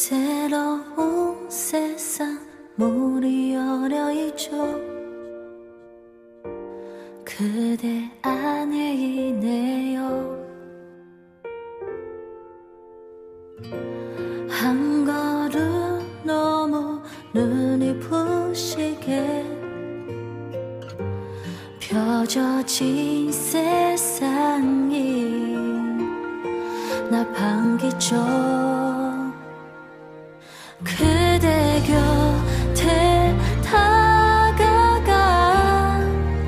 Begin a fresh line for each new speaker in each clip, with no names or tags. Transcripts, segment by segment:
새로운 세상 문이 열려 있죠. 그대 안에 있네요. 한 걸음 너무 눈이 부시게 펴져진 세상이 나 반기죠. 그대 곁에 다가가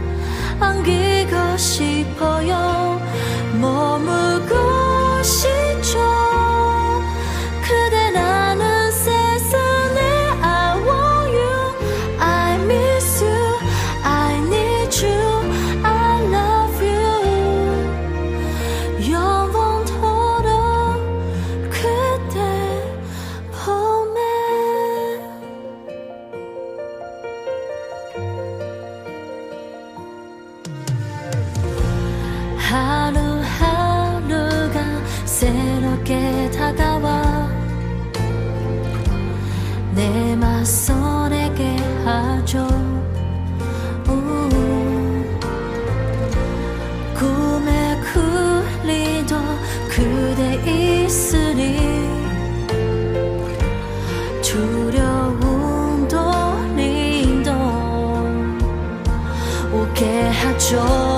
안기고 싶어요. 머물고 싶죠. 그대 나는 세상에 I want you, I miss you, I need you, I love you. 영원토록 그대 봄에 하루하루가 새롭게 다가와 내 맞서내게 하죠. 꿈에 그리도 그대 있으니 두려움도 링도 오게 하죠.